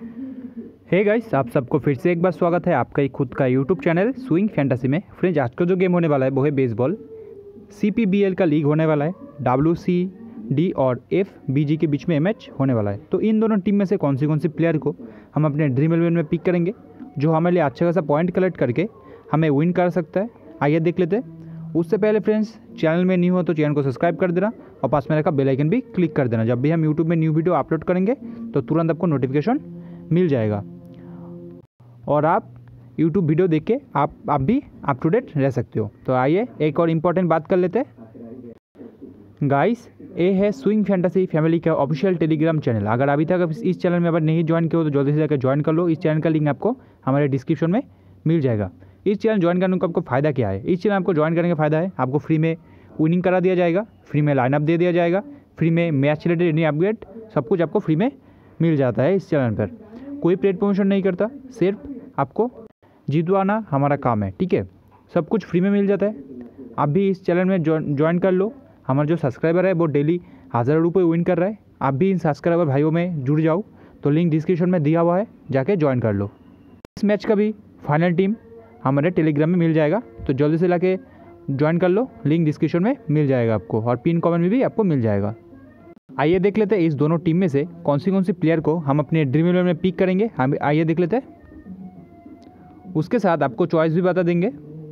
Hey guys, आप सबको फिर से एक बार स्वागत है आपका ही खुद का यूट्यूब चैनल स्विंग फैंटेसी में। फ्रेंड्स, आज का जो गेम होने वाला है वो है बेसबॉल। CPBL का लीग होने वाला है। WCD और FBG के बीच में मैच होने वाला है। तो इन दोनों टीम में से कौन सी प्लेयर को हम अपने ड्रीम 11 में पिक करेंगे जो हमारे लिए अच्छा खासा पॉइंट कलेक्ट करके हमें विन कर सकता है। आइए देख लेते हैं। उससे पहले फ्रेंड्स, चैनल में न्यू हो तो चैनल को सब्सक्राइब कर देना और पास में रखा बेल आइकन भी क्लिक कर देना। जब भी हम यूट्यूब में न्यू वीडियो अपलोड करेंगे तो तुरंत आपको नोटिफिकेशन मिल जाएगा और आप YouTube वीडियो देख के आप भी अप टू डेट रह सकते हो। तो आइए एक और इम्पॉर्टेंट बात कर लेते हैं। गाइस, ये है स्विंग फैंटेसी फैमिली का ऑफिशियल टेलीग्राम चैनल। अगर अभी तक इस चैनल में अगर नहीं ज्वाइन किया हो तो जल्दी से जाकर ज्वाइन कर लो। इस चैनल का लिंक आपको हमारे डिस्क्रिप्शन में मिल जाएगा। इस चैनल ज्वाइन करने का आपको फ़ायदा क्या है? इस चैनल आपको ज्वाइन करने का फ़ायदा है, आपको फ्री में विनिंग करा दिया जाएगा, फ्री में लाइनअप दे दिया जाएगा, फ्री में मैच रिलेटेड एनी अपडेट सब कुछ आपको फ्री में मिल जाता है। इस चैनल पर कोई पेड प्रमोशन नहीं करता, सिर्फ आपको जितवाना हमारा काम है। ठीक है, सब कुछ फ्री में मिल जाता है। आप भी इस चैनल में ज्वाइन कर लो। हमारा जो सब्सक्राइबर है वो डेली 1000 रुपये विन कर रहा है। आप भी इन सब्सक्राइबर भाइयों में जुड़ जाओ, तो लिंक डिस्क्रिप्शन में दिया हुआ है, जाके ज्वाइन कर लो। इस मैच का भी फाइनल टीम हमारे टेलीग्राम में मिल जाएगा, तो जल्दी से लाके ज्वाइन कर लो। लिंक डिस्क्रिप्शन में मिल जाएगा आपको और पिन कमेंट में भी आपको मिल जाएगा। आइए देख लेते हैं इस दोनों टीम में से कौन सी प्लेयर को हम अपने ड्रीम 11 में पिक करेंगे। हम आइए देख लेते हैं। उसके साथ आपको चॉइस भी बता देंगे।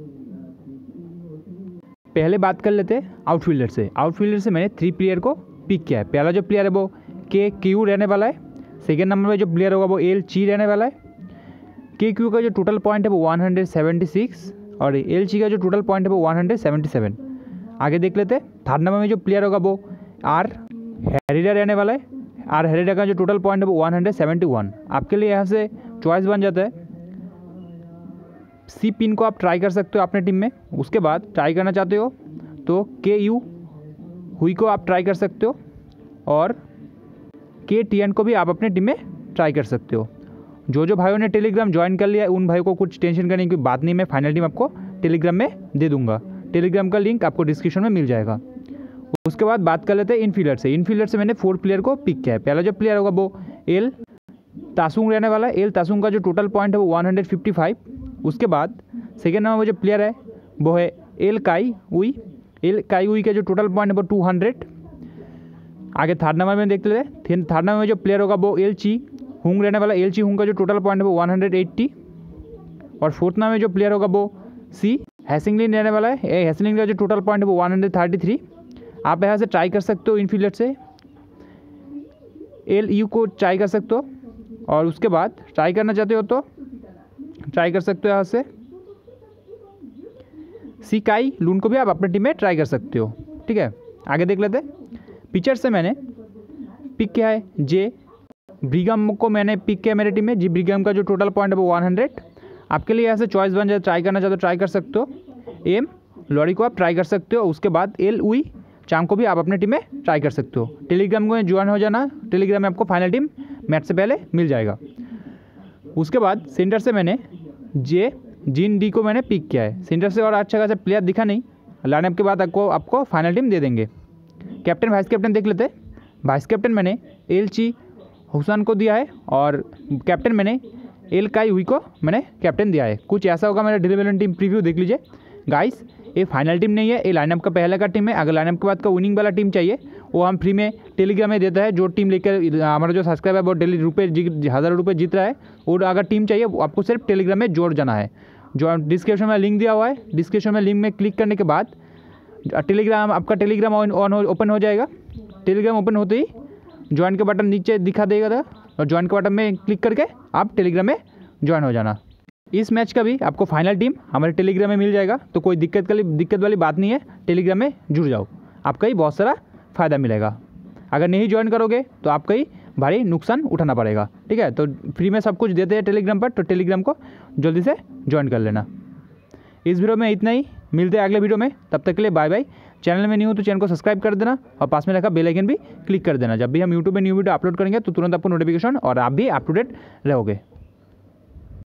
पहले बात कर लेते हैं आउटफील्डर से। आउटफील्डर से मैंने 3 प्लेयर को पिक किया है। पहला जो प्लेयर है वो KQ रहने वाला है। सेकेंड नंबर में जो प्लेयर होगा वो LC रहने वाला है। KQ का जो टोटल पॉइंट है वो 176 और LC का जो टोटल पॉइंट है वो 177। आगे देख लेते हैं। थर्ड नंबर में जो प्लेयर होगा वो R हेरिडा रहने वाला है। R हेरिडा का जो टोटल पॉइंट है वो 171। आपके लिए यहाँ से चॉइस बन जाता है। C पिन को आप ट्राई कर सकते हो अपने टीम में। उसके बाद ट्राई करना चाहते हो तो KU हुई को आप ट्राई कर सकते हो और KTN को भी आप अपने टीम में ट्राई कर सकते हो। जो भाइयों ने टेलीग्राम ज्वाइन कर लिया है उन भाइयों को कुछ टेंशन करने की बात नहीं। मैं फाइनल टीम आपको टेलीग्राम में दे दूंगा। टेलीग्राम का लिंक आपको डिस्क्रिप्शन में मिल जाएगा। उसके बाद बात कर लेते हैं इनफील्डर से। इनफील्डर से मैंने 4 प्लेयर को पिक किया है। पहला जो प्लेयर होगा वो L तासुंग रहने वाला है। L तासुंग का जो टोटल पॉइंट है वो 155। उसके बाद सेकेंड नंबर में जो प्लेयर है वो है L काई उई। L काई उई का जो टोटल पॉइंट है वो 200। आगे थर्ड नंबर में देख लेते हैं। थर्ड नंबर में जो प्लेयर होगा वो LC हुंग रहने वाला। LC हुंग का जो टोटल पॉइंट है वो 180। और फोर्थ नंबर में जो प्लेयर होगा वो C हैसिंगलिन रहने वाला है। हैसिंगलिन का जो टोटल पॉइंट है वो 133। आप यहाँ से ट्राई कर सकते हो इनफील्डर से। LU को ट्राई कर सकते हो और उसके बाद ट्राई करना चाहते हो तो ट्राई कर सकते हो यहाँ से C काई लून को भी आप अपने टीम में ट्राई कर सकते हो। ठीक है, आगे देख लेते हैं। पिचर से मैंने पिक किया है J ब्रिगम को मैंने पिक किया मेरे टीम में। जी ब्रिगम का जो टोटल पॉइंट है वो 100। आपके लिए यहाँ से चॉइस बन जाए। ट्राई करना चाहते हो ट्राई कर सकते हो। M लॉरी को आप ट्राई कर सकते हो। उसके बाद L उई चांग को भी आप अपने टीम में ट्राई कर सकते हो। टेलीग्राम में ज्वाइन हो जाना। टेलीग्राम में आपको फाइनल टीम मैच से पहले मिल जाएगा। उसके बाद सेंटर से मैंने जिन डी को मैंने पिक किया है। सेंटर से और अच्छा खासा प्लेयर दिखा नहीं। लाइनअप के बाद आपको फाइनल टीम दे देंगे। कैप्टन वाइस कैप्टन देख लेते हैं। वाइस कैप्टन मैंने LC हुसैन को दिया है और कैप्टन मैंने L काई हुई को मैंने कैप्टन दिया है। कुछ ऐसा होगा। मेरा ड्रीम 11 टीम प्रीव्यू देख लीजिए। गाइस, ये फाइनल टीम नहीं है, ये लाइनअप का पहले का टीम है। अगर लाइनअप के बाद का विनिंग वाला टीम चाहिए वो हम फ्री में टेलीग्राम में देता है। जो टीम लेकर हमारा जो सब्सक्राइबर है वो डेली 1000 रुपये जीत रहा है और अगर टीम चाहिए आपको सिर्फ टेलीग्राम में जोड़ जाना है। जो डिस्क्रिप्शन में लिंक दिया हुआ है, डिस्क्रिप्शन में लिंक में क्लिक करने के बाद टेलीग्राम आपका टेलीग्राम ओपन हो जाएगा। टेलीग्राम ओपन होते ही ज्वाइन का बटन नीचे दिखा देगा था और ज्वाइन के बटन में क्लिक करके आप टेलीग्राम में ज्वाइन हो जाना। इस मैच का भी आपको फाइनल टीम हमारे टेलीग्राम में मिल जाएगा, तो कोई दिक्कत वाली बात नहीं है। टेलीग्राम में जुड़ जाओ, आपका ही बहुत सारा फ़ायदा मिलेगा। अगर नहीं ज्वाइन करोगे तो आपका ही भारी नुकसान उठाना पड़ेगा। ठीक है, तो फ्री में सब कुछ देते हैं टेलीग्राम पर, तो टेलीग्राम को जल्दी से ज्वाइन कर लेना। इस वीडियो में इतना ही। मिलते हैं अगले वीडियो में, तब तक के लिए बाय बाय। चैनल में नहीं हो तो चैनल को सब्सक्राइब कर देना और पास में रखा बेल आइकन भी क्लिक कर देना। जब भी हम यूट्यूब में न्यू वीडियो अपलोड करेंगे तो तुरंत आपको नोटिफिकेशन और आप भी अप टू डेट रहोगे।